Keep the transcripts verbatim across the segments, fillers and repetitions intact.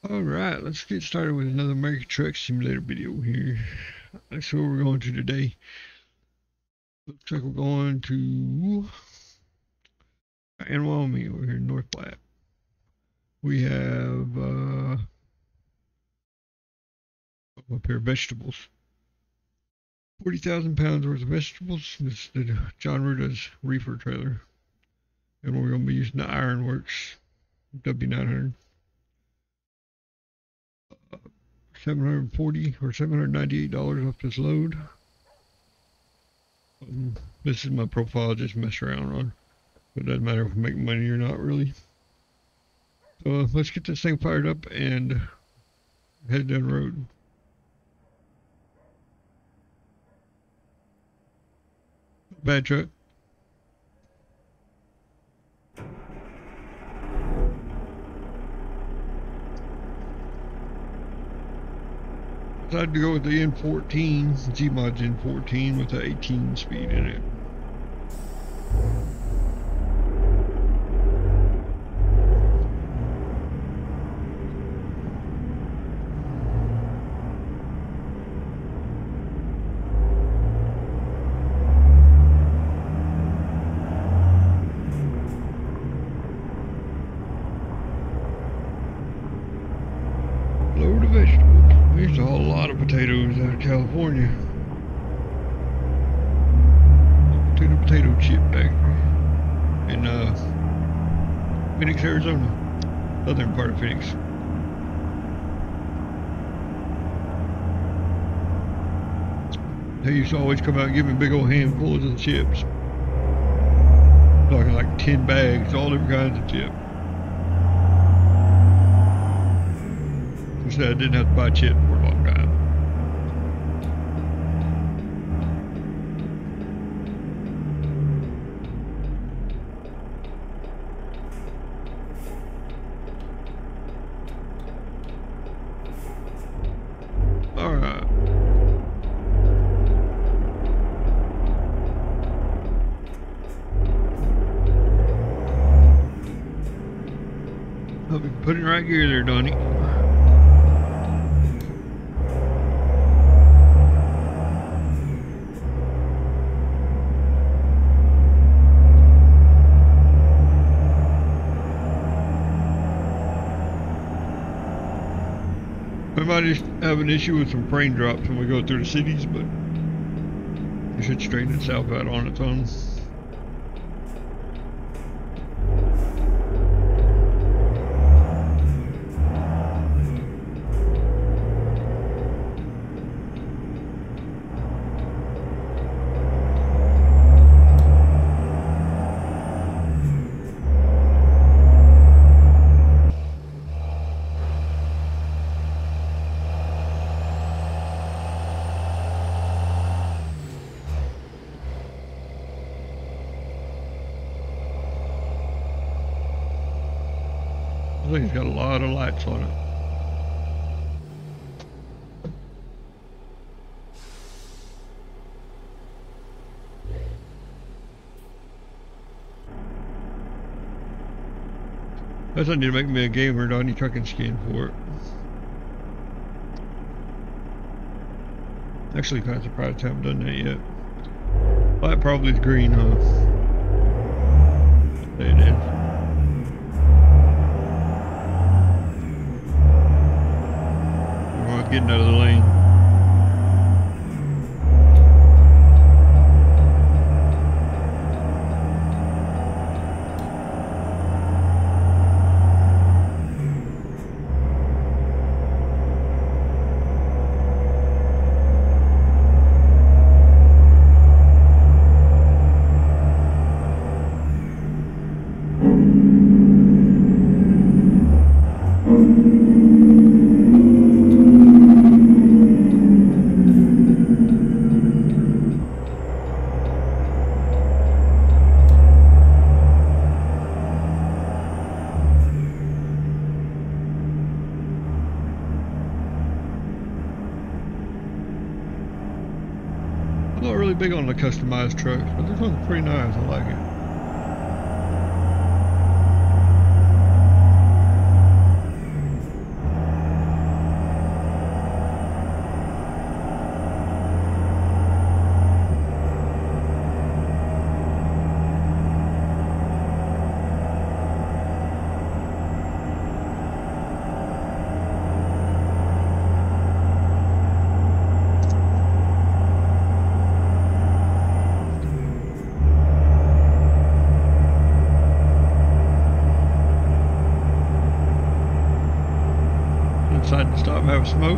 Alright, let's get started with another American Truck Simulator video here. That's where we're going to today. Looks like we're going to Wyoming over here in North Platte. We have uh, up here vegetables. forty thousand pounds worth of vegetables. This is the John Ruta's reefer trailer. And we're going to be using the Ironworks W nine hundred. seven hundred forty or seven hundred ninety-eight dollars off this load. Um, this is my profile I just mess around on. It doesn't matter if we make money or not, really. So uh, let's get this thing fired up and head down the road. Bad truck. Decided to go with the N fourteen, G-Mod's N fourteen with the eighteen speed in it. Load of vegetables. We used to haul a lot of potatoes out of California. Potato potato chip factory in uh, Phoenix, Arizona, southern part of Phoenix. They used to always come out and give me big old handfuls of chips. I'm talking like ten bags, all different kinds of chips. Instead, I didn't have to buy chips for a long time. Alright. I'll be putting right gear there, Donnie. We might just have an issue with some frame drops when we go through the cities, but it should straighten itself out on its own. I think it's got a lot of lights on it. That's I need to make me a gamer, Donnie Trucking skin for it. Actually, kind of surprised I haven't done that yet. Well, that probably is green, huh? There it is. Getting out of the lane. I'm not really big on the customized trucks, but this one's pretty nice. I like it. decided to stop and have a smoke.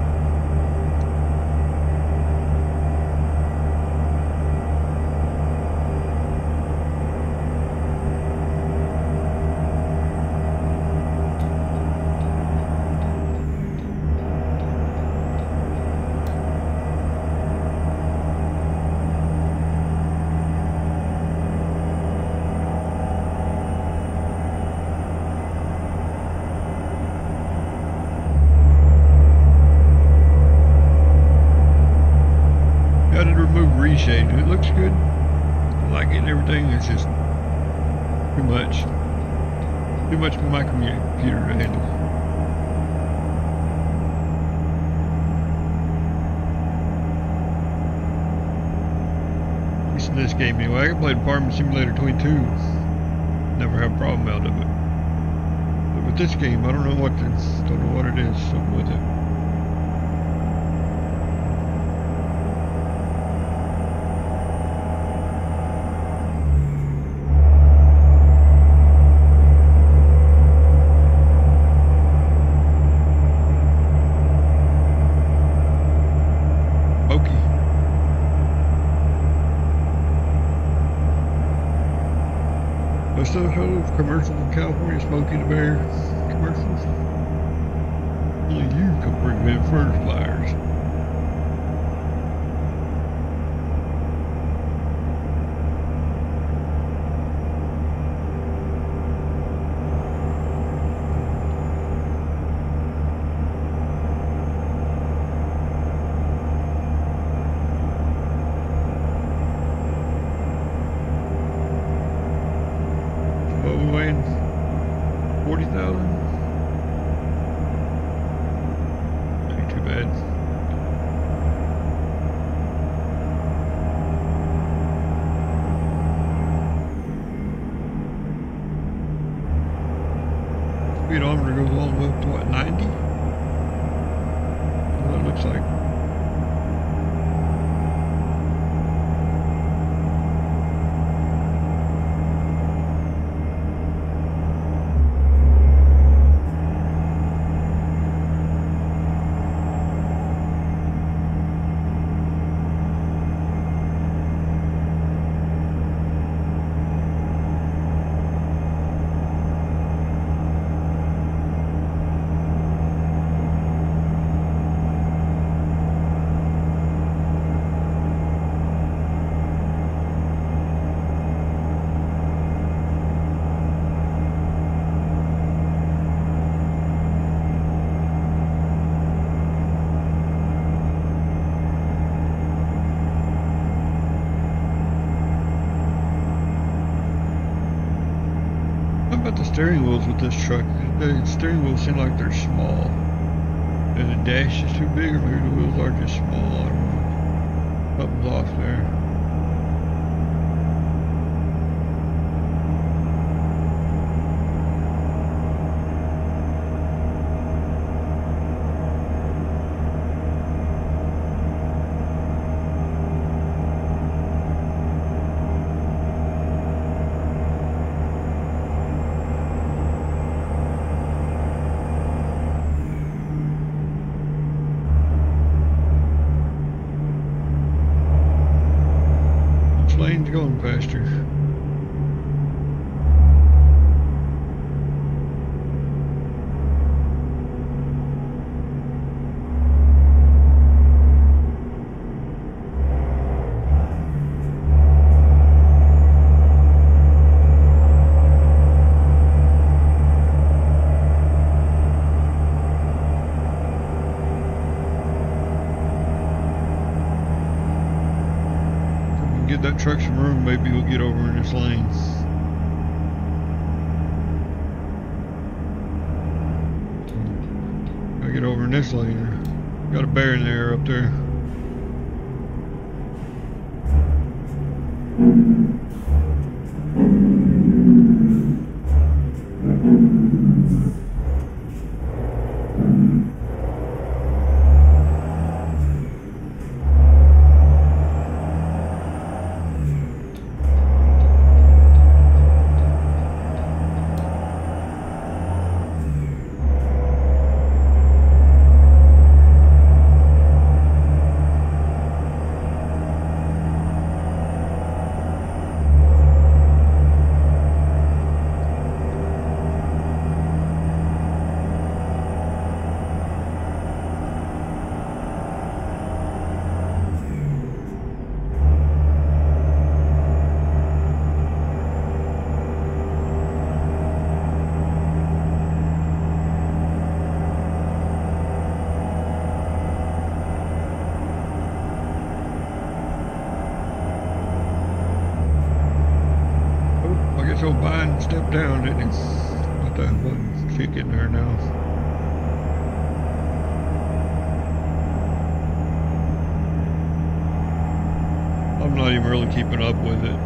Reshade. It looks good. I like it and everything. It's just too much. Too much for my computer to handle. At least in this game anyway. I can play Farming Simulator twenty-two. Never have a problem out of it. But with this game, I don't know what the, don't know what it is. Something with it. Of commercials in California, Smokey the Bear commercials. Only you can prevent first flyers. forty thousand? Ain't too bad. Speedometer goes all the way up to what, ninety? That's what it looks like. The steering wheels with this truck, the steering wheels seem like they're small, and the dash is too big, or maybe the wheels are just small. I don't know. Something's off there. Lane's going faster. Get that truck some room, maybe we'll get over in this lane. I get over in this lane. Got a bear in there up there. dropped down, didn't he? Got that one chick in there now. I'm not even really keeping up with it.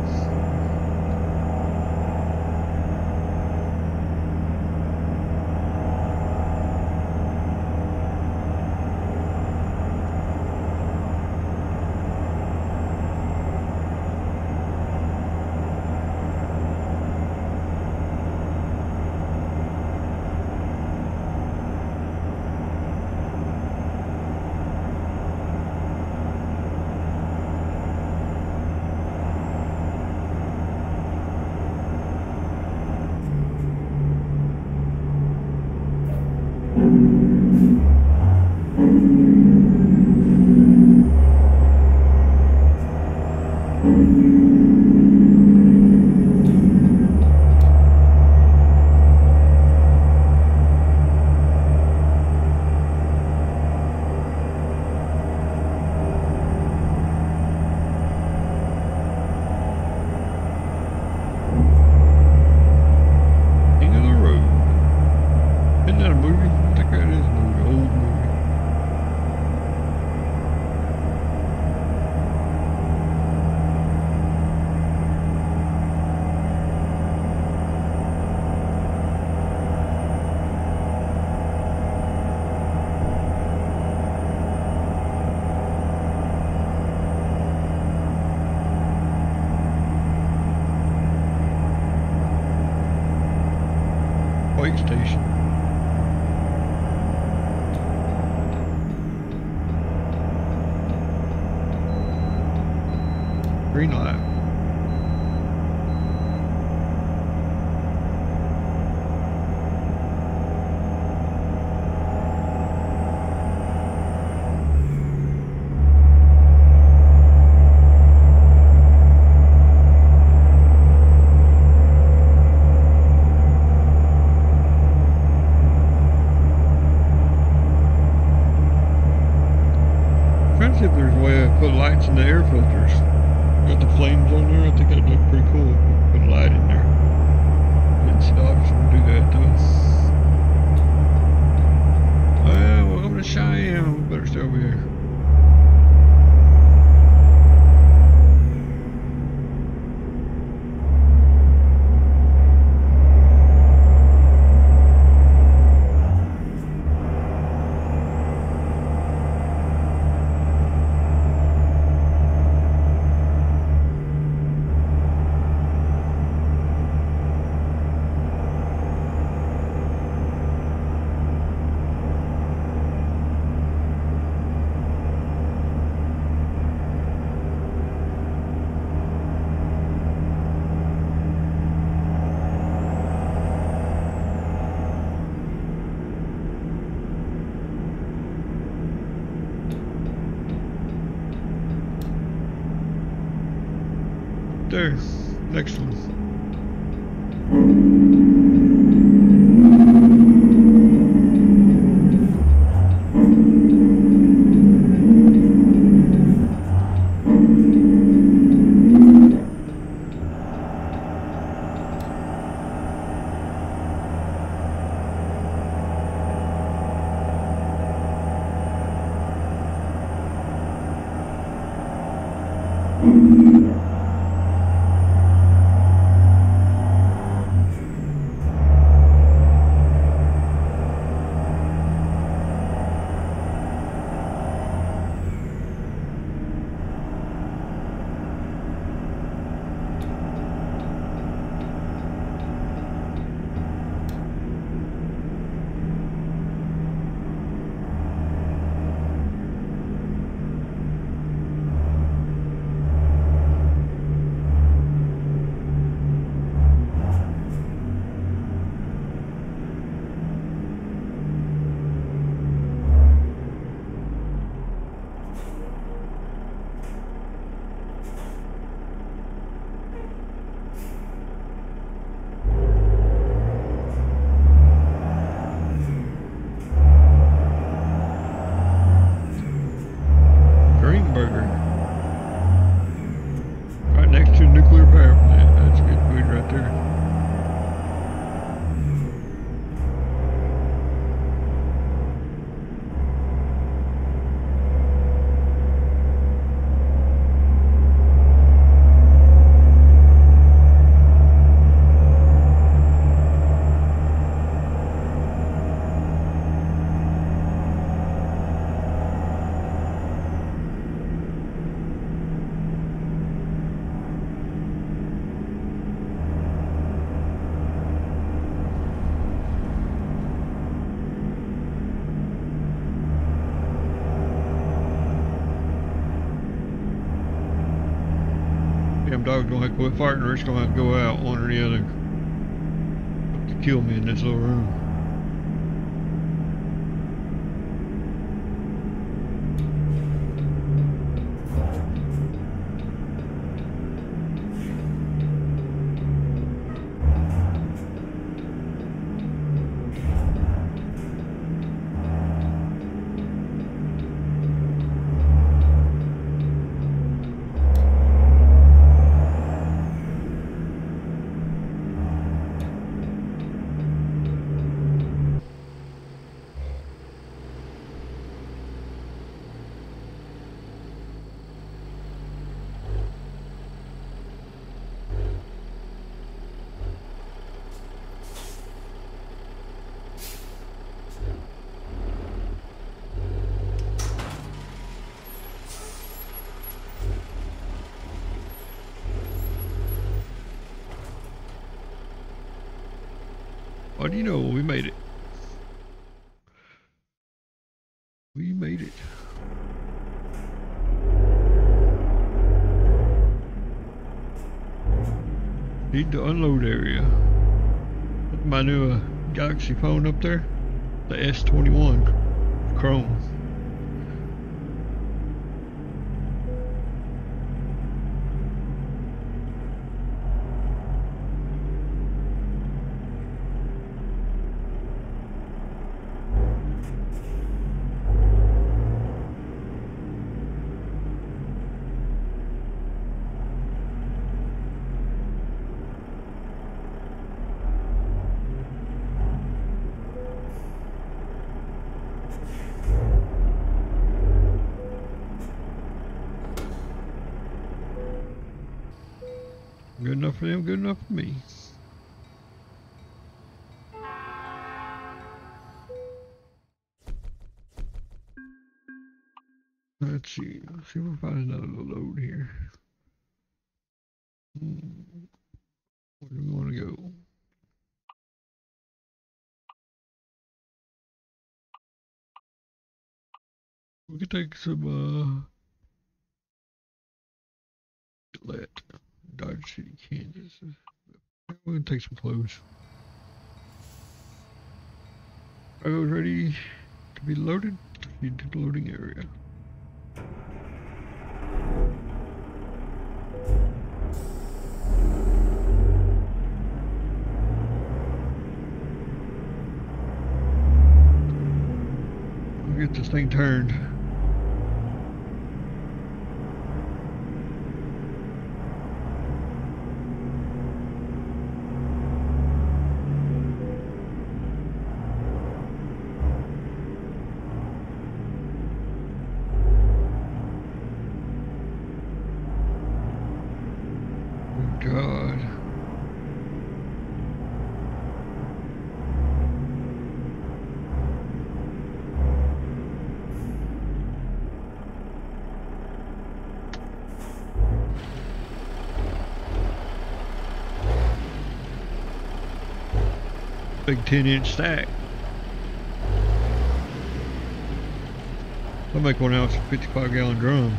Wait station. Green light. See if there's a way to put lights in the air filters. Got the flames on there. I think that'd look pretty cool if we put a light in there. Didn't see the option to do that though. Well, welcome to Cheyenne. We better stay over here. There, next one. them dogs gonna have to quit farting or it's gonna have to go out, one or the other. To kill me in this little room. What do you know? We made it. We made it. Need the unload area. With my new uh, Galaxy phone up there, the S twenty-one Chrome. Good enough for them, good enough for me. Let's see, let's see if we find another little load here. Hmm. Where do we want to go? We could take some, uh, let Dodge City, Kansas. We're gonna take some clothes. Cargo's ready to be loaded. Proceed to the loading area. We'll get this thing turned. God. Big ten inch stack. I'll make one out of fifty-five gallon drums.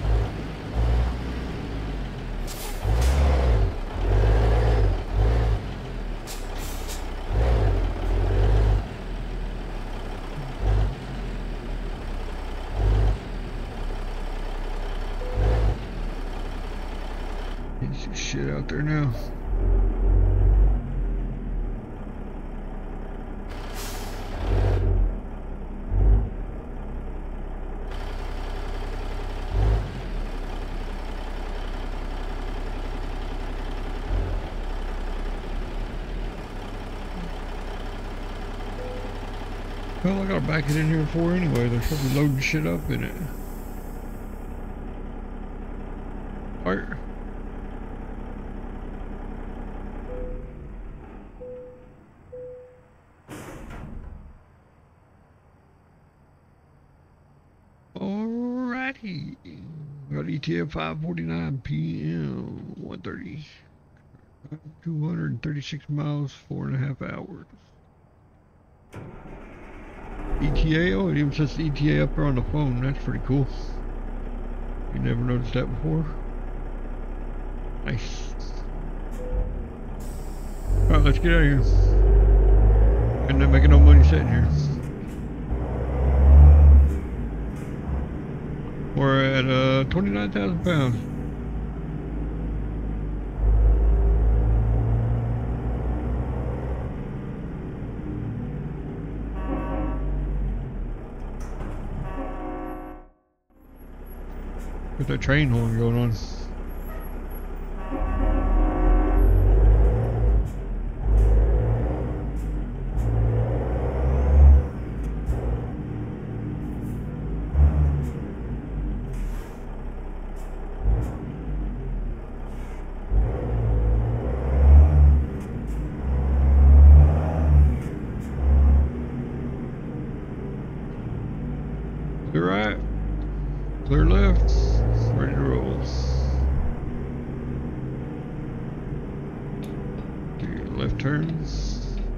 There's shit out there now. Well, I gotta back it in here for anyway. They're probably loading shit up in it. Fire. Alrighty. Got E T A five forty-nine P M one thirty. two hundred thirty-six miles, four and a half hours. E T A, oh, it even says E T A up there on the phone. That's pretty cool. You never noticed that before? Nice. Alright, let's get out of here. And not making no money sitting here. We're at uh, twenty-nine thousand pounds. Got that train horn going on. Clear right, clear left, ready to roll. Do your left turns.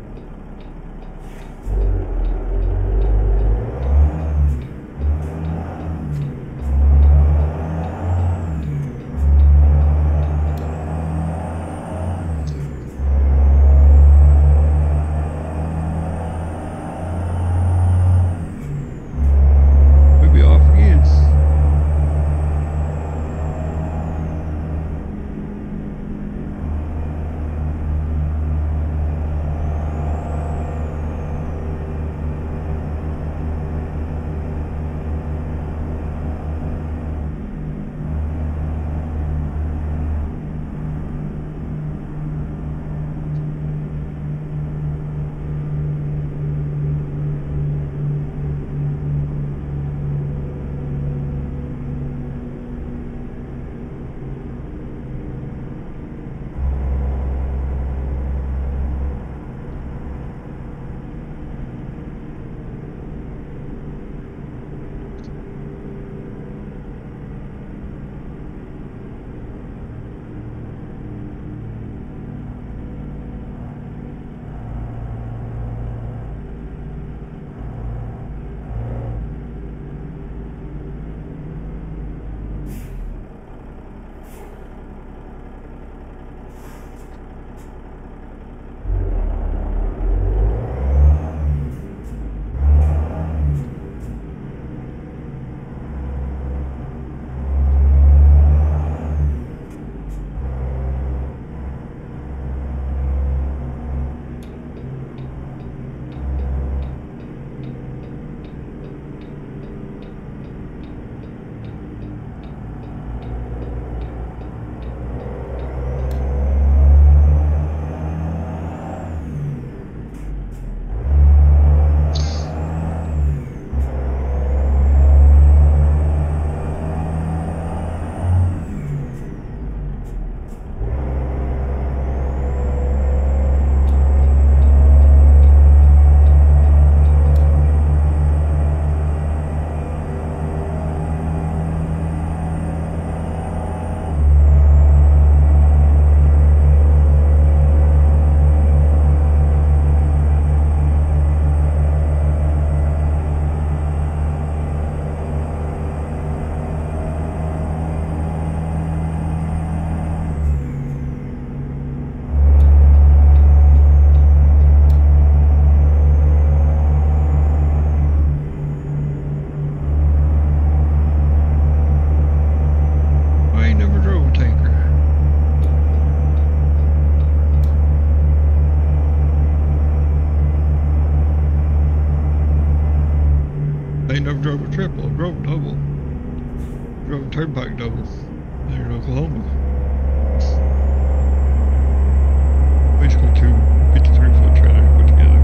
Never drove a triple, I drove a double. Drove a turnpike double there in Oklahoma. Basically two fifty-three foot trailers put together.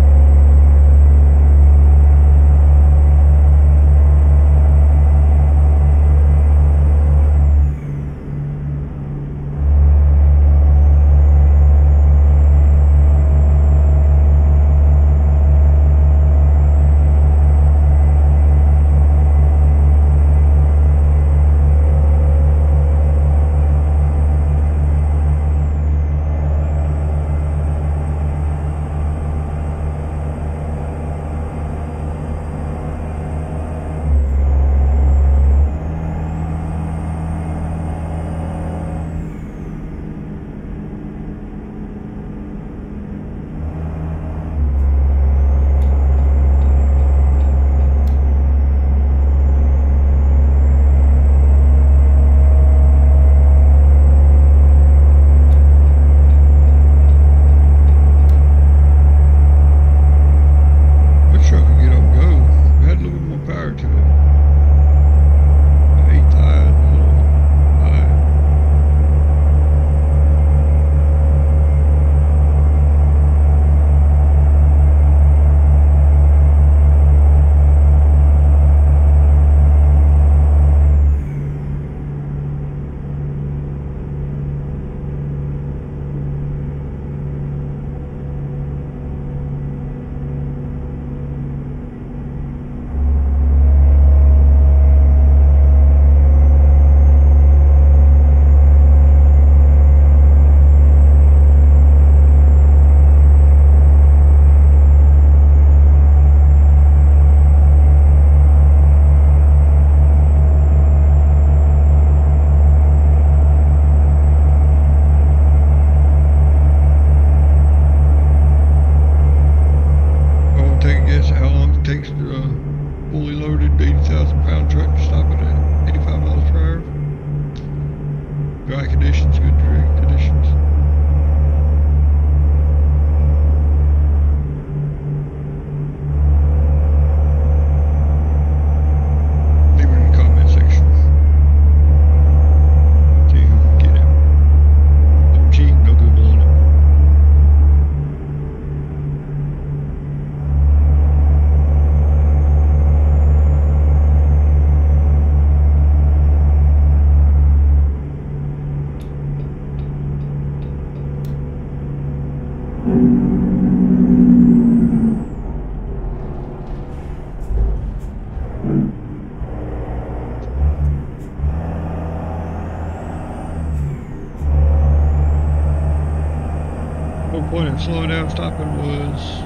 time stopping was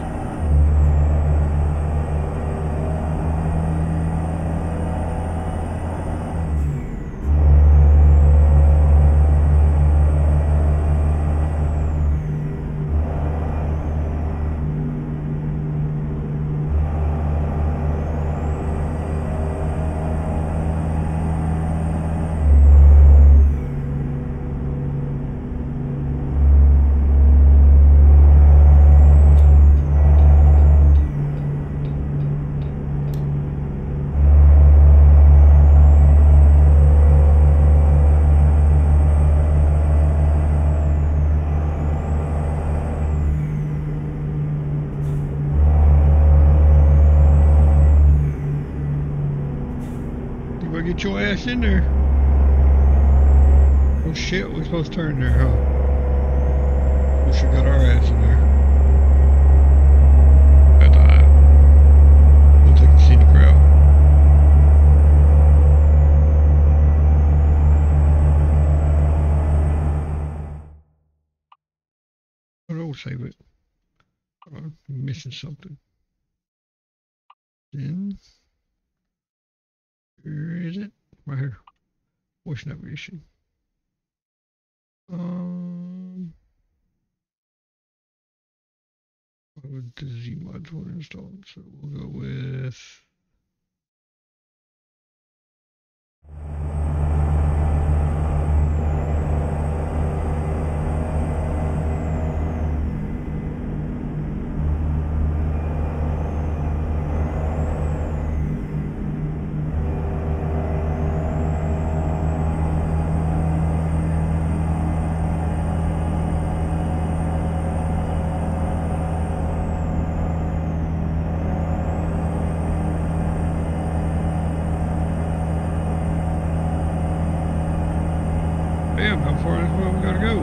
get your ass in there. Oh shit, we're supposed to turn there, huh? We should got our ass in there. At the eye. We'll take the scenic route. Oh no, save it. Oh, I'm missing something. Then where is it? Right here. Voice navigation. Um, the Z mods were installed, so we'll go with. Damn, how far is where we gotta go?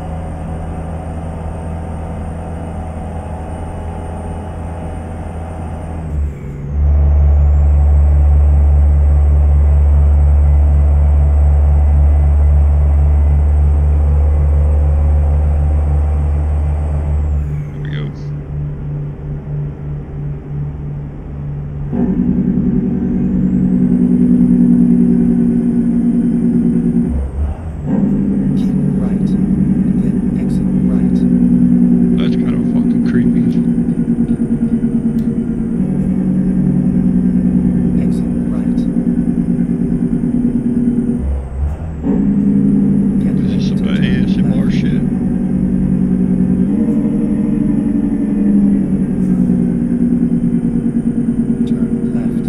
There we go. That's kind of fucking creepy. Exit right. This is some A S M R shit. Turn left.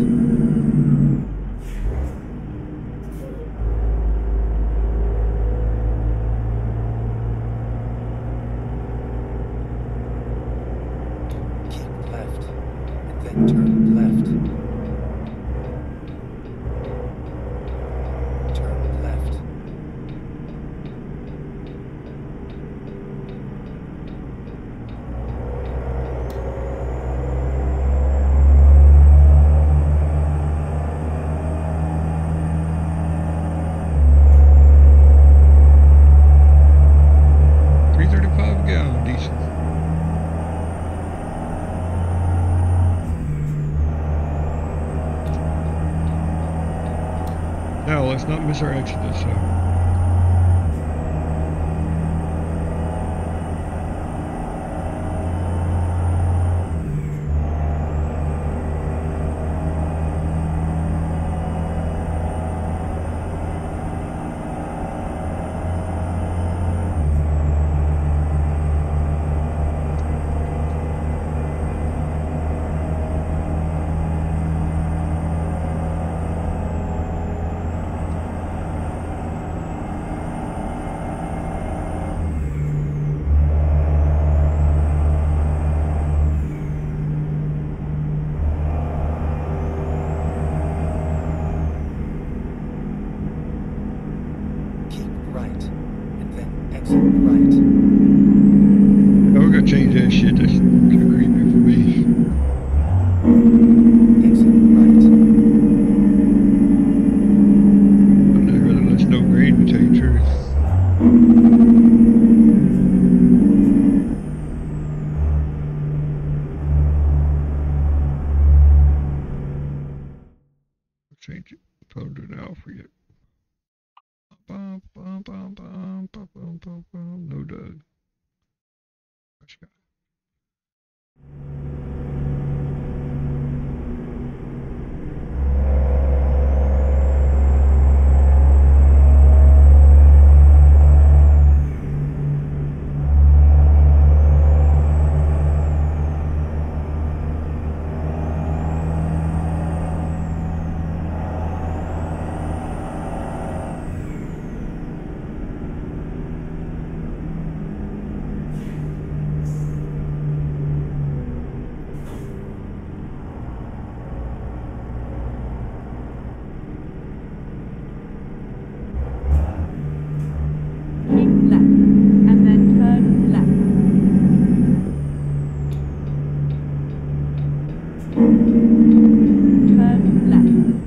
Keep left, and then turn left. Turn left. three thirty-five gallon, decent. Now let's not miss our exit this time. change it. Probably do it alpha yet. Bum, bum, bum, bum, bum, bum, bum, bum. No Doug. What you got? Keep left, and then turn left. Turn left.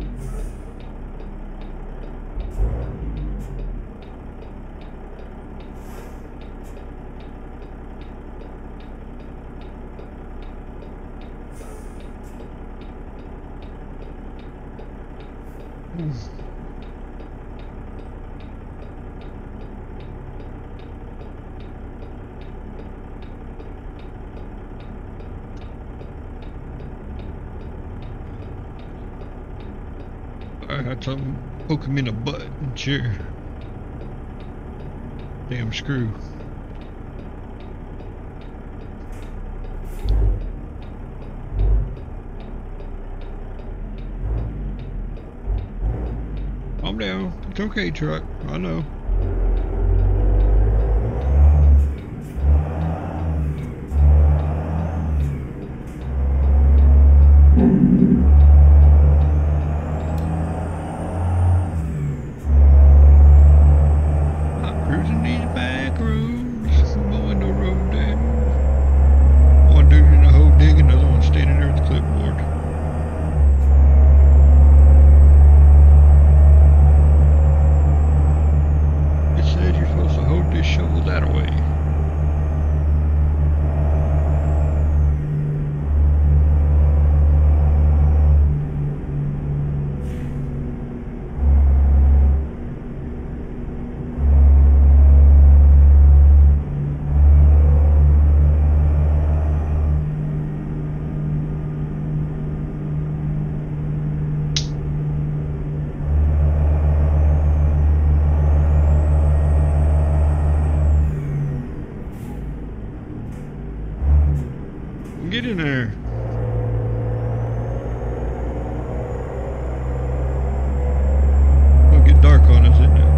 I had something poke him in the butt and chair. Damn screw. Calm down. It's okay, truck. I know. I'm cruising these back roads, mowing the road down. One dude in the hole digging, another one standing there with the clipboard. It says you're supposed to hold this shovel that way. Get in there. It'll get dark on us, isn't it?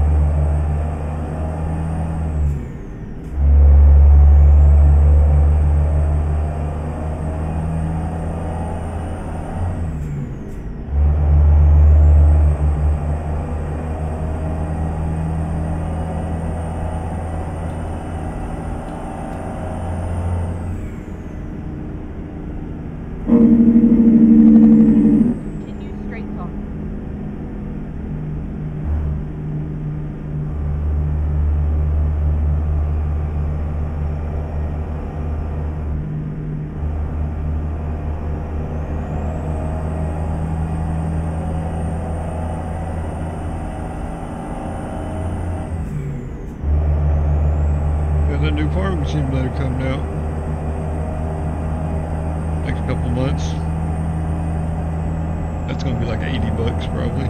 Continue straight on. Yeah, that new farming simulator coming out. Next couple months. That's gonna be like eighty bucks probably.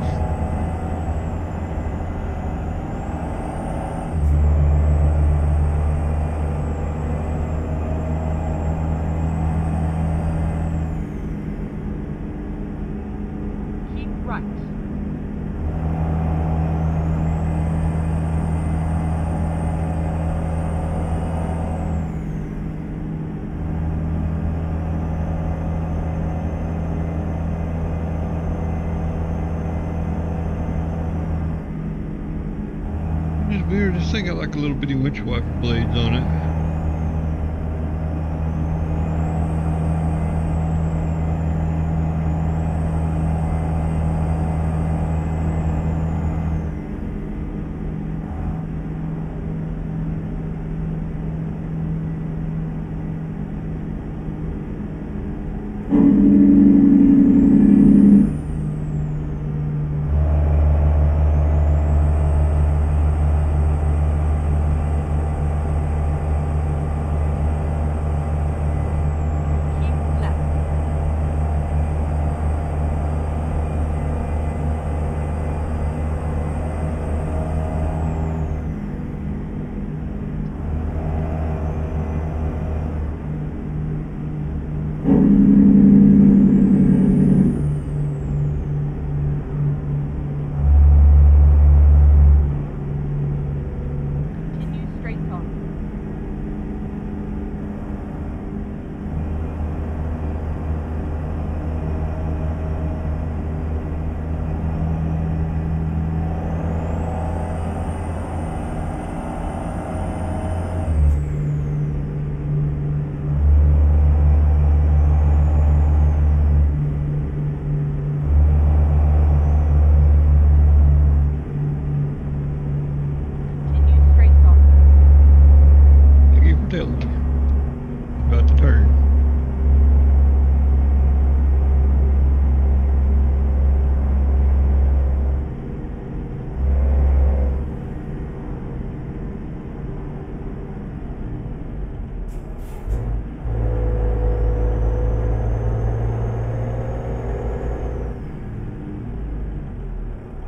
Keep right. It's weird, this thing got like a little bitty winch wiper blades on it.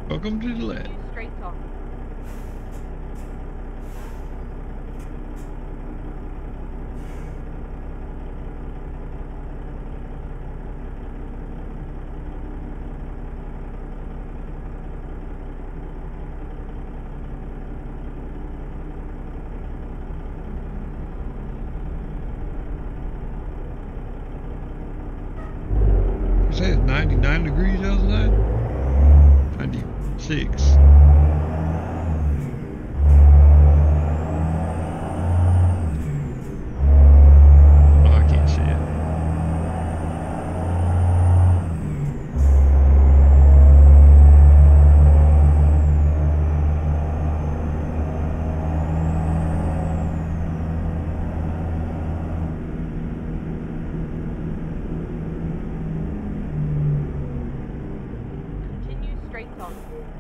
Welcome to the lab. Continue straight on. It says ninety-nine degrees outside. ninety-six. Oh, I can't see it. Continue straight on.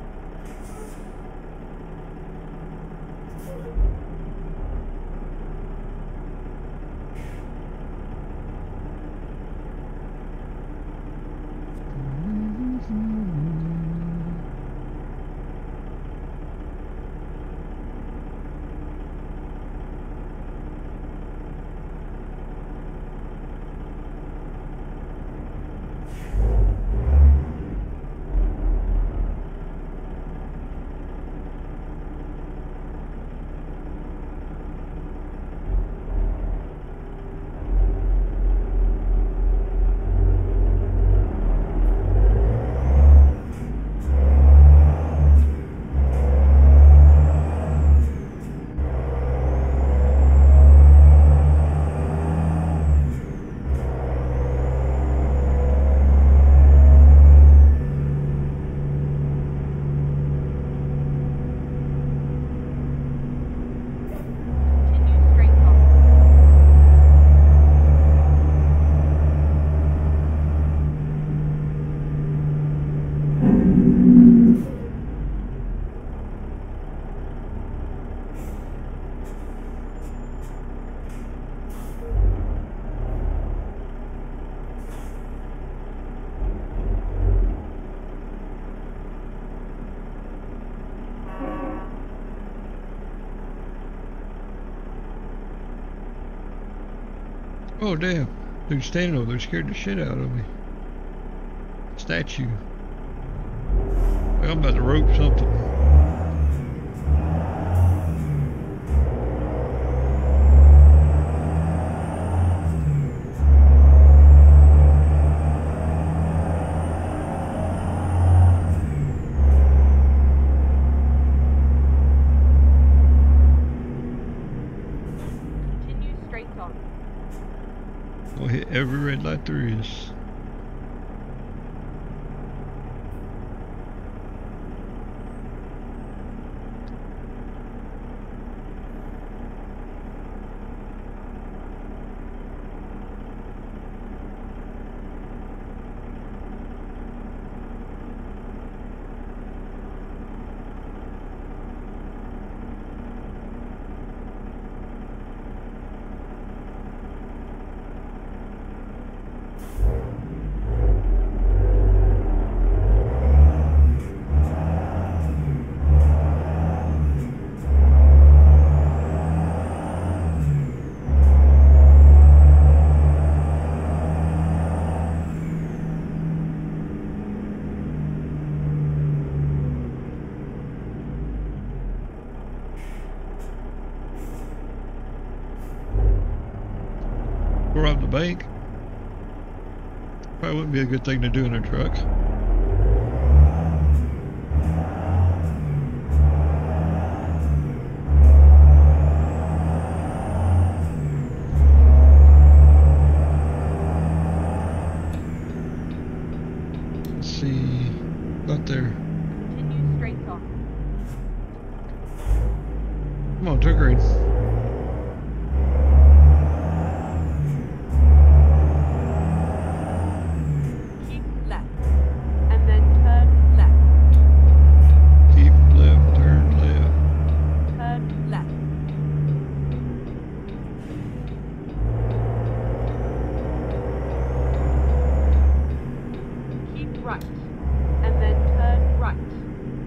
Continue straight on. Oh damn. Dude standing over there scared the shit out of me. Statue. Like I'm about to rope something. Continue straight on. I'll hit every red light there is. Rob the bank. Probably wouldn't be a good thing to do in a truck. Let's see. Not there. Continue straight on. Come on, turn green. Keep left. And then turn left. Keep left, turn left. Turn left. Keep right. And then turn right.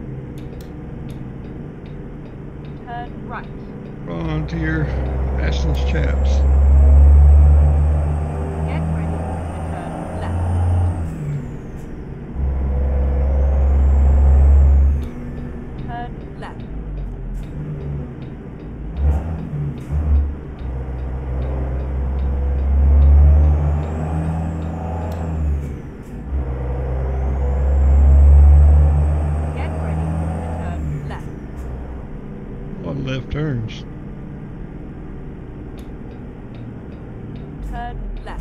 Turn right. On to your assless chaps. Get ready to turn left. Turn left. Get ready to turn left. A lot of left turns. Turn left.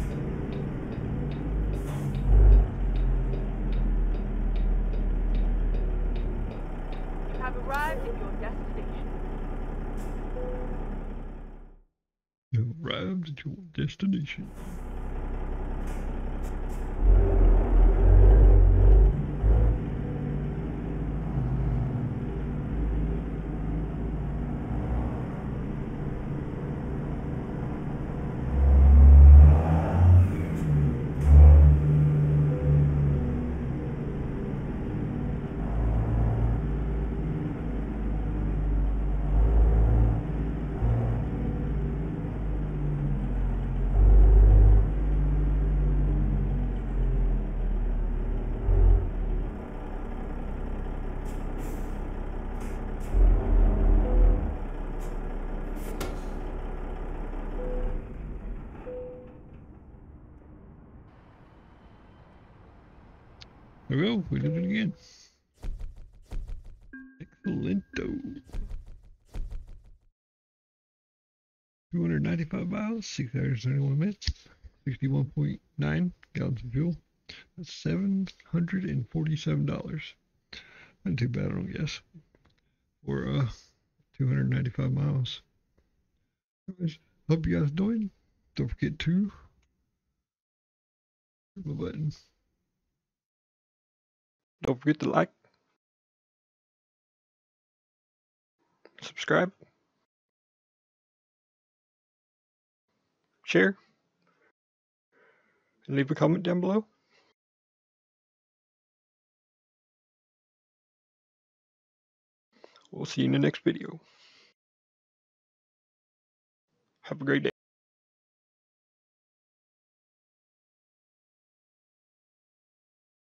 You have arrived at your destination. You arrived at your destination. There we go. We did it again. Excellento. two hundred ninety-five miles, six hours, thirty-one minutes, sixty-one point nine gallons of fuel. That's seven hundred forty-seven dollars. Not too bad, I don't guess, for uh, two hundred ninety-five miles. Anyways, hope you guys enjoyed. Don't forget to hit my button. Don't forget to like, subscribe, share, and leave a comment down below. We'll see you in the next video. Have a great day.